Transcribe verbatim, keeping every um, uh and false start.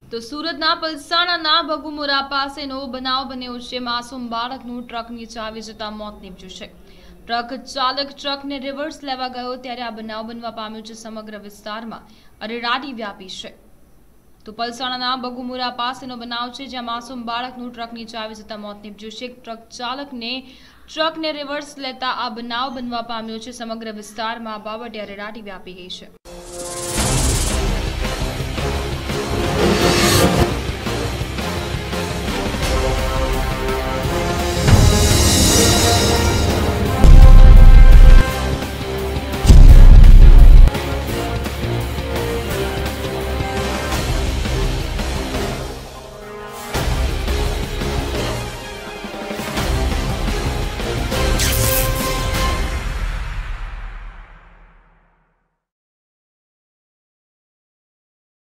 તો સુરતના પલસાણાના બગુમુરા પાસેનો બનાવ બન્યો છે। માસૂમ બાળકનું ટ્રકની ચાવી જતા મોત નીપજ્યું છે। ટ્રક ચાલક ટ્રકને રિવર્સ લેવા ગયો ત્યારે આ બનાવ બનવા પામ્યો છે। સમગ્ર વિસ્તારમાં અરેરાટી વ્યાપી છે। તો પલસાણાના બગુમુરા પાસેનો બનાવ છે, જ્યાં માસૂમ બાળકનું ટ્રકની ચાવી જતા મોત નીપજ્યું છે। ટ્રક ચાલકને ટ્રકને રિવર્સ લેતા આ બનાવ બનવા પામ્યો છે। સમગ્ર વિસ્તારમાં આ બાબતે અરેરાટી વ્યાપી ગઈ છે।